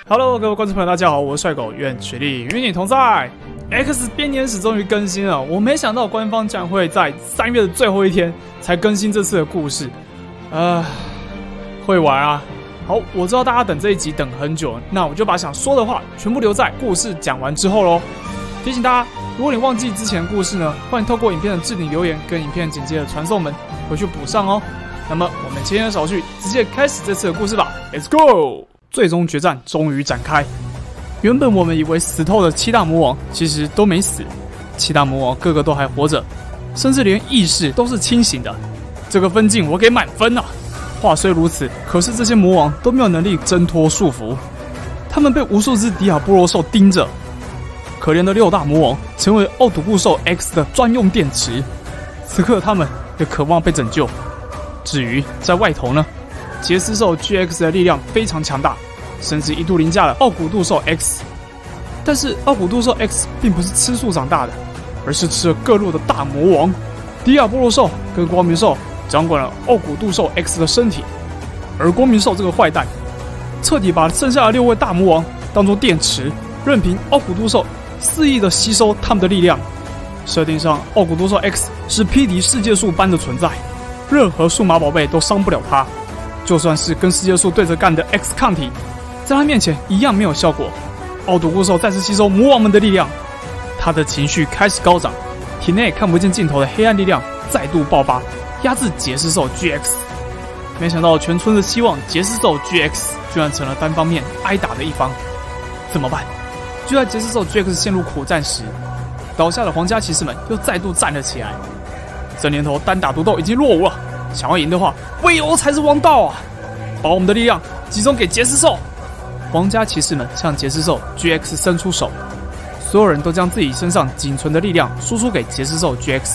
Hello， 各位观众朋友，大家好，我是帅狗，愿全力与你同在。X 编年史终于更新了，我没想到官方竟然会在3月的最后一天才更新这次的故事，会玩啊！好，我知道大家等这一集等很久，那我就把想说的话全部留在故事讲完之后咯。提醒大家，如果你忘记之前的故事呢，欢迎透过影片的置顶留言跟影片简介的传送门回去补上哦。那么我们今天的少叙，直接开始这次的故事吧 ，Let's go！ 最终决战终于展开。原本我们以为死透的7大魔王，其实都没死。7大魔王个个都还活着，甚至连意识都是清醒的。这个分镜我给满分啊！话虽如此，可是这些魔王都没有能力挣脱束缚，他们被无数只迪亚波罗兽盯着。可怜的6大魔王成为奥赌固兽 X 的专用电池，此刻他们也渴望被拯救。至于在外头呢，杰斯兽 GX 的力量非常强大，甚至一度凌驾了奥古杜兽 X。但是奥古杜兽 X 并不是吃素长大的，而是吃了各路的大魔王。迪亚波罗兽跟光明兽掌管了奥古杜兽 X 的身体，而光明兽这个坏蛋，彻底把剩下的6位大魔王当作电池，任凭奥古杜兽肆意的吸收他们的力量。设定上，奥古杜兽 X 是匹敌世界树般的存在，任何数码宝贝都伤不了他。就算是跟世界树对着干的 X 抗体，在他面前一样没有效果。奥赌固兽再次吸收魔王们的力量，他的情绪开始高涨，体内看不见尽头的黑暗力量再度爆发，压制杰斯兽 GX。没想到全村的希望杰斯兽 GX 居然成了单方面挨打的一方，怎么办？就在杰斯兽 GX 陷入苦战时，倒下的皇家骑士们又再度站了起来。这年头单打独斗已经落伍了，想要赢的话，围殴才是王道啊！把我们的力量集中给杰斯兽。皇家骑士们向杰斯兽 GX 伸出手，所有人都将自己身上仅存的力量输出给杰斯兽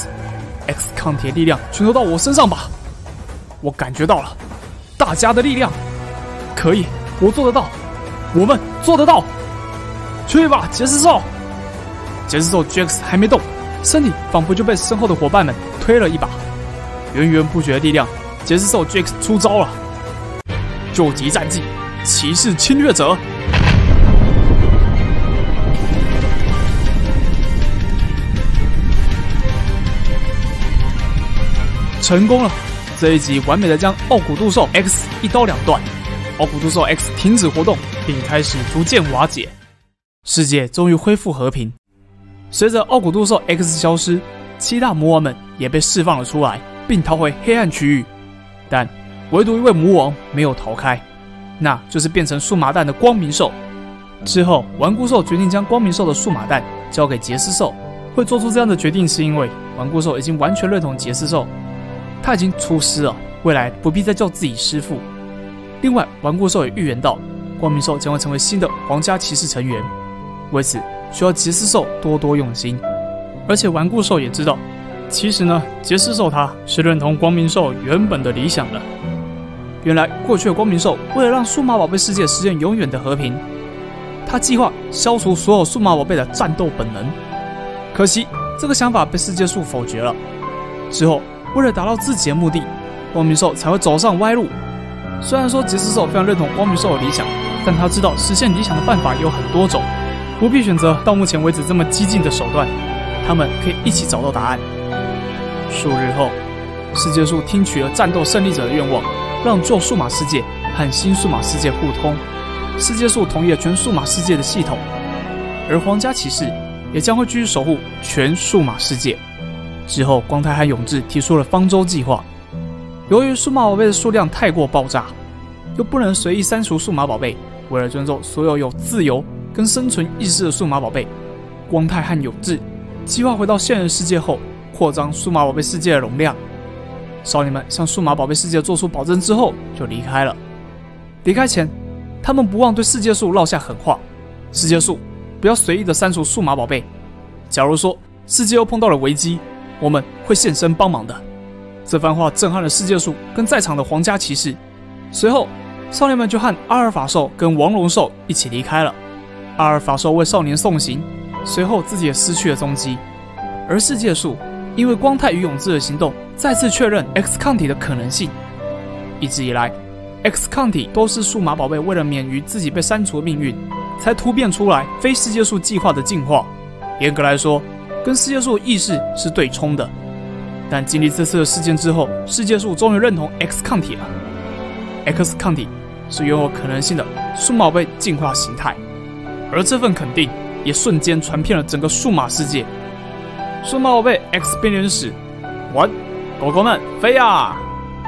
GX。X 抗体的力量全都到我身上吧！我感觉到了大家的力量，可以，我做得到，我们做得到！去吧，杰斯兽！杰斯兽 GX 还没动，身体仿佛就被身后的伙伴们推了一把。源源不绝的力量，杰斯兽 GX 出招了！救急战绩，骑士侵略者！成功了！这一集完美的将奥古杜兽 X 一刀两断，奥古杜兽 X 停止活动，并开始逐渐瓦解，世界终于恢复和平。随着奥古杜兽 X 消失，7大魔王们也被释放了出来，并逃回黑暗区域。但唯独一位魔王没有逃开，那就是变成数码蛋的光明兽。之后，顽固兽决定将光明兽的数码蛋交给杰斯兽。会做出这样的决定，是因为顽固兽已经完全认同杰斯兽，他已经出师了，未来不必再叫自己师父。另外，顽固兽也预言到，光明兽将会成为新的皇家骑士成员，为此需要杰斯兽多多用心。而且顽固兽也知道，其实呢，杰斯兽他是认同光明兽原本的理想的。原来过去的光明兽为了让数码宝贝世界实现永远的和平，他计划消除所有数码宝贝的战斗本能。可惜这个想法被世界树否决了。之后为了达到自己的目的，光明兽才会走上歪路。虽然说杰斯兽非常认同光明兽的理想，但他知道实现理想的办法有很多种，不必选择到目前为止这么激进的手段，他们可以一起找到答案。数日后，世界树听取了战斗胜利者的愿望，让旧数码世界和新数码世界互通。世界树同意了全数码世界的系统，而皇家骑士也将会继续守护全数码世界。之后，光太和永志提出了方舟计划。由于数码宝贝的数量太过爆炸，又不能随意删除数码宝贝，为了尊重所有有自由跟生存意识的数码宝贝，光太和永志计划回到现实世界后，扩张数码宝贝世界的容量。少年们向数码宝贝世界做出保证之后，就离开了。离开前，他们不忘对世界树撂下狠话：世界树，不要随意的删除数码宝贝。假如说世界又碰到了危机，我们会现身帮忙的。这番话震撼了世界树跟在场的皇家骑士。随后，少年们就和阿尔法兽跟王龙兽一起离开了。阿尔法兽为少年送行，随后自己也失去了踪迹。而世界树因为光太与永志的行动，再次确认 X 抗体的可能性。一直以来 X 抗体都是数码宝贝为了免于自己被删除的命运，才突变出来非世界树计划的进化。严格来说，跟世界树的意识是对冲的。但经历这次的事件之后，世界树终于认同 X 抗体了。X 抗体是拥有可能性的数码宝贝进化形态，而这份肯定也瞬间传遍了整个数码世界。数码宝贝 X 编年史，玩，狗狗们飞呀！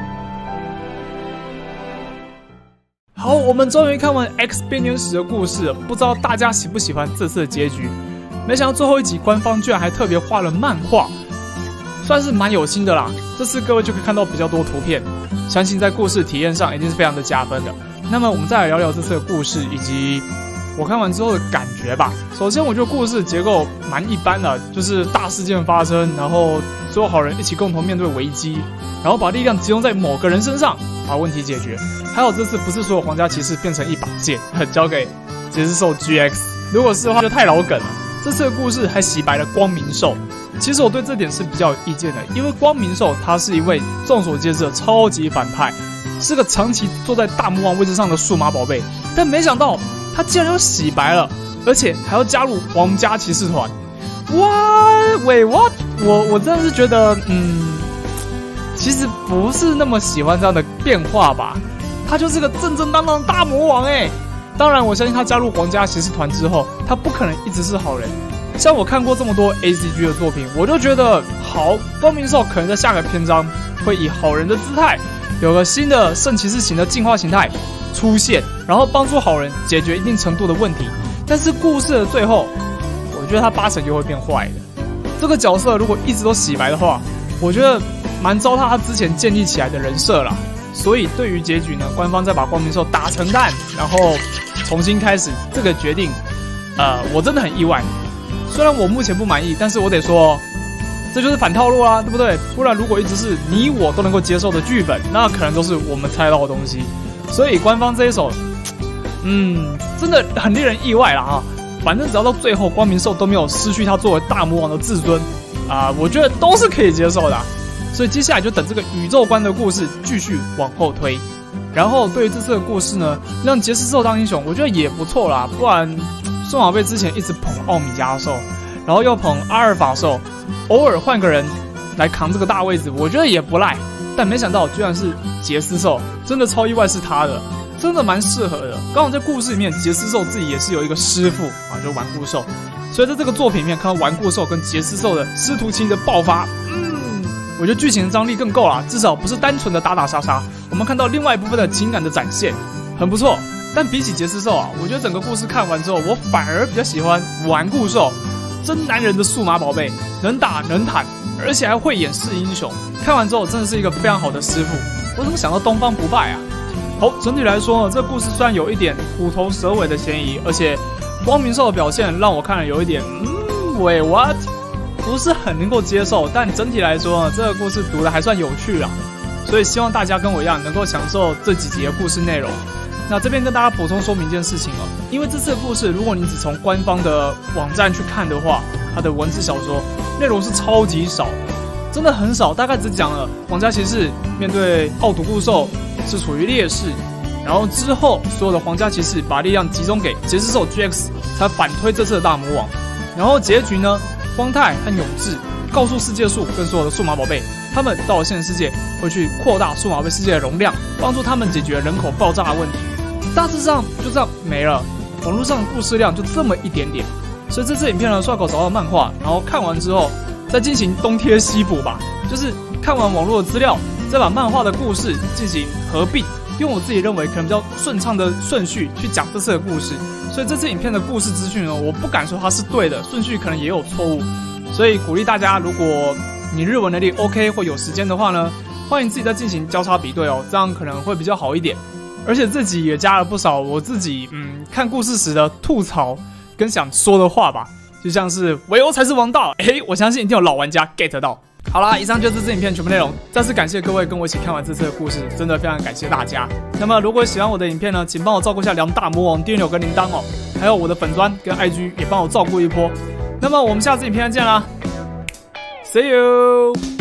好，我们终于看完 X 编年史的故事了，不知道大家喜不喜欢这次的结局？没想到最后一集官方居然还特别画了漫画，算是蛮有心的啦。这次各位就可以看到比较多图片，相信在故事体验上一定是非常的加分的。那么我们再来聊聊这次的故事以及我看完之后的感觉吧。首先，我觉得故事结构蛮一般的，就是大事件发生，然后所有好人一起共同面对危机，然后把力量集中在某个人身上，把问题解决。还有这次不是所有皇家骑士变成一把剑，交给杰斯兽 GX， 如果是的话就太老梗了。这次的故事还洗白了光明兽，其实我对这点是比较有意见的，因为光明兽他是一位众所皆知的超级反派，是个长期坐在大魔王位置上的数码宝贝，但没想到他竟然要洗白了，而且还要加入皇家骑士团。what？我真的是觉得，其实不是那么喜欢这样的变化吧。他就是个正正当当的大魔王哎。当然，我相信他加入皇家骑士团之后，他不可能一直是好人。像我看过这么多 ACG 的作品，我就觉得好，光明兽可能在下个篇章会以好人的姿态，有个新的圣骑士型的进化形态出现，然后帮助好人解决一定程度的问题。但是故事的最后，我觉得他8成就会变坏的。这个角色如果一直都洗白的话，我觉得蛮糟蹋他之前建立起来的人设啦。所以对于结局呢，官方再把光明兽打成蛋，然后重新开始这个决定，我真的很意外。虽然我目前不满意，但是我得说，这就是反套路啦，对不对？不然如果一直是你我都能够接受的剧本，那可能都是我们猜到的东西。所以官方这一手，真的很令人意外啦哈。反正只要到最后光明兽都没有失去他作为大魔王的自尊，我觉得都是可以接受的。所以接下来就等这个宇宙观的故事继续往后推。然后对于这次的故事呢，让杰斯兽当英雄，我觉得也不错啦。不然数码宝贝之前一直捧奥米加兽，然后又捧阿尔法兽，偶尔换个人来扛这个大位置，我觉得也不赖。但没想到居然是杰斯兽，真的超意外是他的，真的蛮适合的。刚好在故事里面，杰斯兽自己也是有一个师傅啊，就顽固兽。所以在这个作品里面看到顽固兽跟杰斯兽的师徒情的爆发，我觉得剧情的张力更够啦，至少不是单纯的打打杀杀，我们看到另外一部分的情感的展现，很不错。但比起杰斯兽啊，我觉得整个故事看完之后，我反而比较喜欢顽固兽，真男人的数码宝贝，能打能坦，而且还会演示英雄。看完之后真的是一个非常好的师傅。我怎么想到东方不败啊？好，整体来说呢，这个故事虽然有一点虎头蛇尾的嫌疑，而且光明兽的表现让我看了有一点wait what？不是很能够接受，但整体来说呢，这个故事读得还算有趣啦，所以希望大家跟我一样能够享受这几集的故事内容。那这边跟大家补充说明一件事情因为这次的故事，如果你只从官方的网站去看的话，它的文字小说内容是超级少的，真的很少，大概只讲了皇家骑士面对奥独固兽是处于劣势，然后之后所有的皇家骑士把力量集中给杰斯兽 GX 才反推这次的大魔王，然后结局呢，光太和永志告诉世界树跟所有的数码宝贝，他们到了现实世界会去扩大数码宝贝世界的容量，帮助他们解决人口爆炸的问题。大致上就这样没了，网络上的故事量就这么一点点。所以这次影片呢，帅狗找到漫画，然后看完之后再进行东贴西补吧，就是看完网络的资料，再把漫画的故事进行合并，用我自己认为可能比较顺畅的顺序去讲这次的故事。所以这次影片的故事资讯呢，我不敢说它是对的，顺序可能也有错误，所以鼓励大家，如果你日文能力 OK 或有时间的话呢，欢迎自己再进行交叉比对这样可能会比较好一点。而且这集也加了不少我自己看故事时的吐槽跟想说的话吧，就像是唯欧才是王道，我相信一定有老玩家 get 到。好啦，以上就是这支影片全部内容。再次感谢各位跟我一起看完这次的故事，真的非常感谢大家。那么如果喜欢我的影片呢，请帮我照顾一下2大魔王订阅钮跟铃铛还有我的粉专跟 IG 也帮我照顾一波。那么我们下次影片再见啦 ，See you。